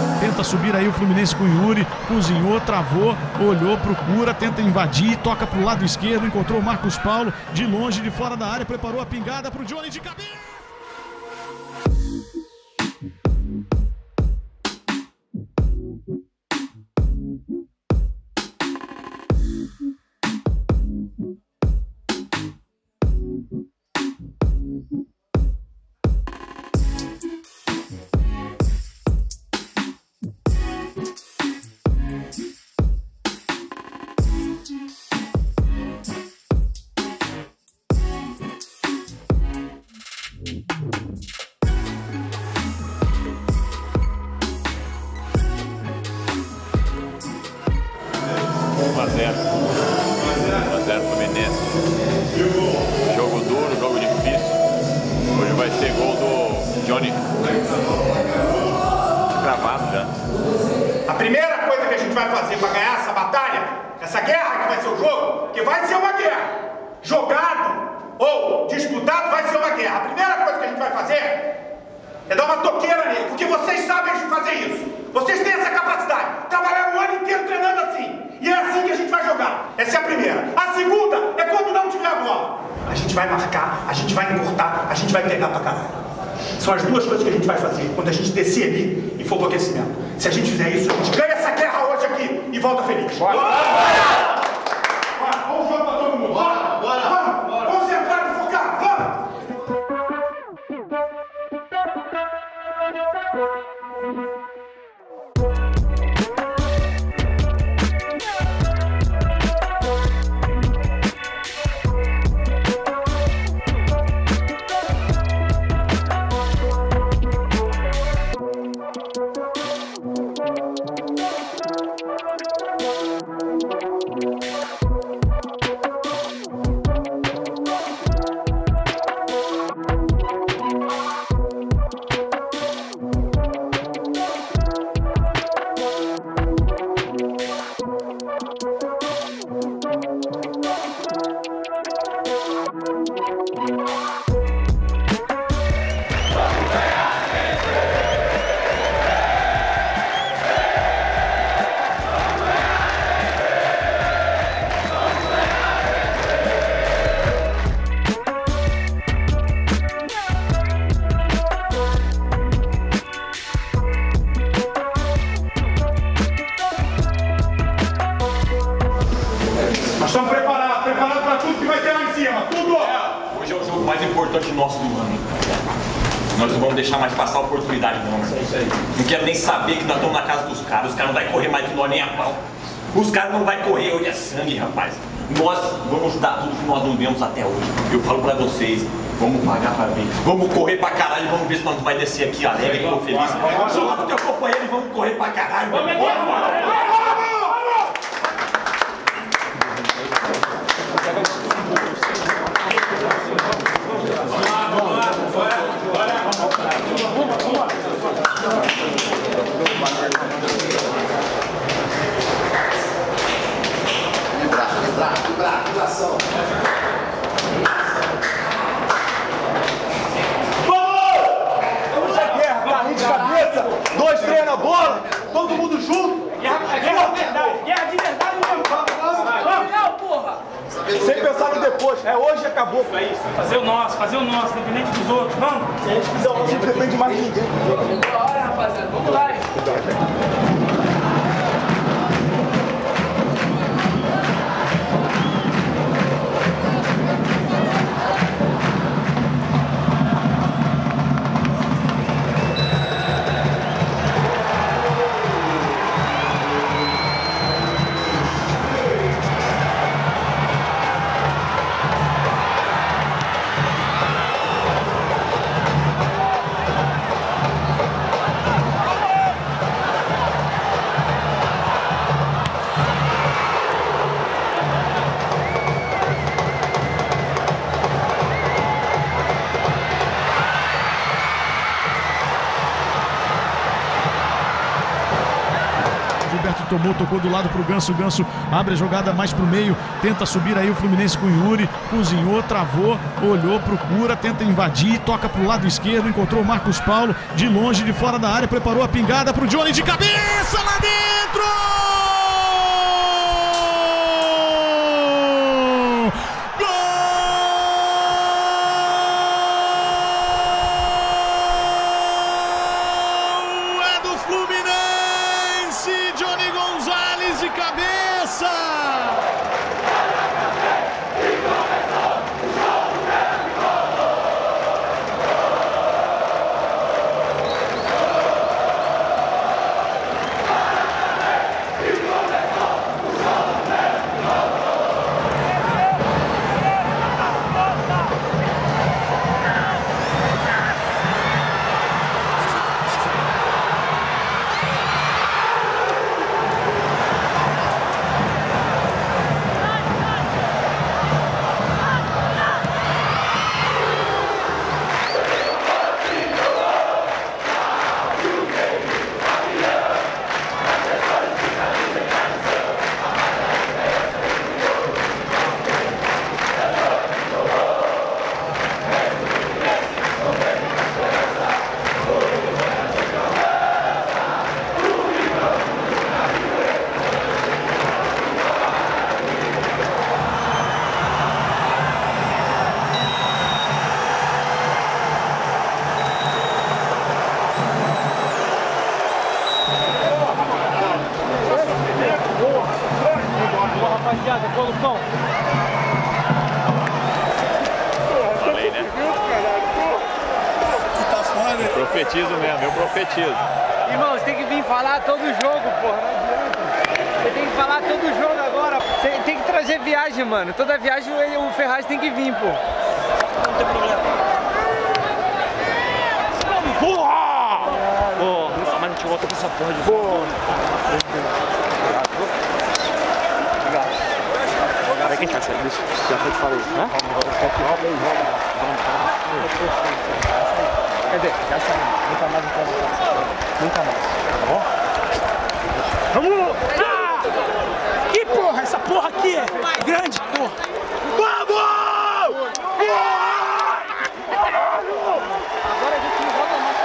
Tenta subir aí o Fluminense com o Yuri. Cozinhou, travou, olhou, procura, tenta invadir, toca pro lado esquerdo, encontrou o Marcos Paulo de longe, de fora da área, preparou a pingada pro Johnny de cabeça. Fluminense. Jogo duro, jogo difícil. Hoje vai ser gol do Johnny. Gravado já. A primeira coisa que a gente vai fazer para ganhar essa batalha, essa guerra que vai ser o jogo, que vai ser uma guerra, jogado ou disputado, vai ser uma guerra. A primeira coisa que a gente vai fazer é dar uma toqueira nele, porque vocês sabem fazer isso. Vocês têm essa capacidade. Trabalharam o ano inteiro treinando assim. E é assim que a gente vai jogar. Essa é a primeira. A segunda é quando não tiver a bola. A gente vai marcar, a gente vai encurtar, a gente vai pegar pra caralho. São as duas coisas que a gente vai fazer quando a gente descer ali e for pro aquecimento. Se a gente fizer isso, a gente ganha essa guerra hoje aqui e volta feliz. Bora! Bora! Bora! Vamos jogar pra todo mundo. Bora! Bora! Vamos! Bora. Concentrado e focado. Vamos! Estamos preparados para tudo que vai ter lá em cima, tudo! Hoje é o jogo mais importante nosso do ano. Nós não vamos deixar mais passar a oportunidade, não. Não quero nem saber que nós estamos na casa dos caras. Os caras não vão correr mais que nós nem a pau. Os caras não vão correr, hoje é sangue, rapaz. Nós vamos dar tudo que nós não demos até hoje. Eu falo pra vocês, vamos pagar pra ver. Vamos correr pra caralho, vamos ver se nós vai descer aqui alegre, que eu tô feliz. Joga pro teu companheiro e vamos correr pra caralho. Bora! Vibração. Vamos à guerra, carrinho de cabeça, dois treinam a bola, todo mundo junto. Guerra de verdade mesmo. Vamos, porra! Sem pensar no depois, é hoje e acabou. É isso. Fazer o nosso, independente dos outros. Vamos! Se a gente fizer o nosso, não depende mais de ninguém. Bora, rapaziada, vamos lá! tomou, tocou do lado pro Ganso. O Ganso abre a jogada mais pro meio, tenta subir aí o Fluminense com o Yuri, cozinhou, travou, olhou, procura, tenta invadir, toca pro lado esquerdo, encontrou o Marcos Paulo de longe, de fora da área, preparou a pingada pro Johnny de cabeça lá dentro! Fluminense, Johnny Gonzalez de cabeça! Rapaziada, evolução. Falei, né? Profetizo mesmo, eu profetizo. Irmão, você tem que vir falar todo jogo, porra. Não adianta. Você tem que falar todo jogo agora. Você tem que trazer viagem, mano. Toda viagem o Ferraz tem que vir, pô. Não tem problema. Porra! Pô, mas a gente volta com essa porra de boa. Vai quem faz? Deixa, já foi te falei, né? Cadê? Já saiu. Nunca mais. Nunca mais. Tá bom? Vamos! Ah! Que porra? Essa porra aqui é grande, porra! Vamos! Agora a gente não volta mais.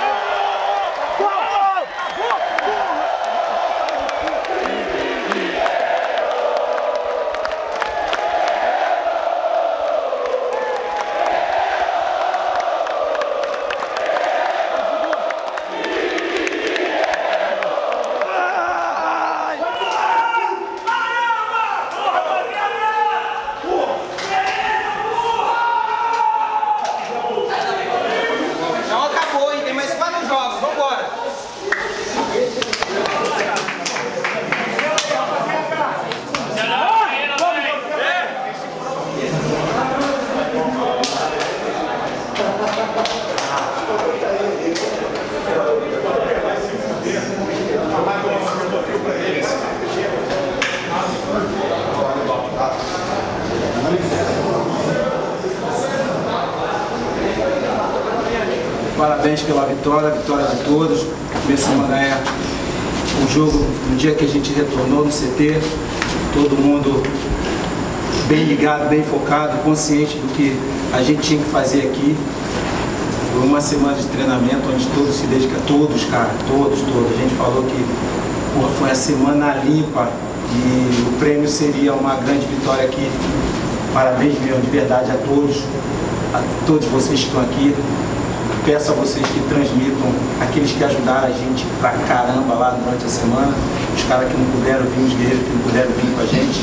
Parabéns pela vitória, a vitória de todos. Começamos a ganhar o jogo no dia que a gente retornou no CT. Todo mundo bem ligado, bem focado, consciente do que a gente tinha que fazer aqui. Foi uma semana de treinamento onde todos se dedicam, todos, cara, todos. A gente falou que porra, foi a semana limpa e o prêmio seria uma grande vitória aqui. Parabéns mesmo, de verdade, a todos vocês que estão aqui. Peço a vocês que transmitam aqueles que ajudaram a gente pra caramba lá durante a semana, os caras que não puderam vir, os guerreiros que não puderam vir com a gente.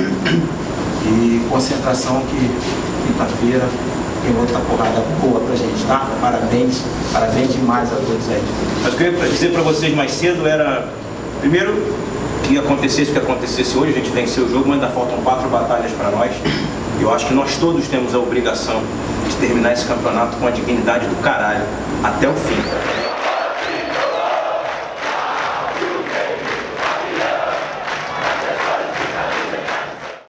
E concentração que quinta-feira tem outra porrada boa pra gente, tá? Parabéns, parabéns demais a todos aí. Mas o que eu ia dizer pra vocês mais cedo era, primeiro, que acontecesse o que acontecesse hoje, a gente venceu o jogo, mas ainda faltam 4 batalhas pra nós. Eu acho que nós todos temos a obrigação de terminar esse campeonato com a dignidade do caralho, até o fim.